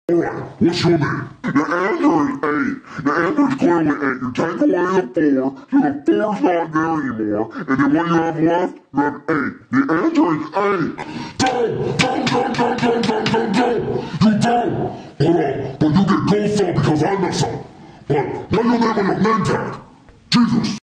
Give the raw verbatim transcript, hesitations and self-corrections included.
Alright, what's your name? The answer is eight. The answer is clearly eight. You take away the four, so the four's not there anymore, and then what you have left, you have eight. The answer is eight. Don't, don't, don't, don't, don't, don't, don't, don't. You don't. Hold on, but you get gold star because I mess up. But what's your name on your name tag? Jesus.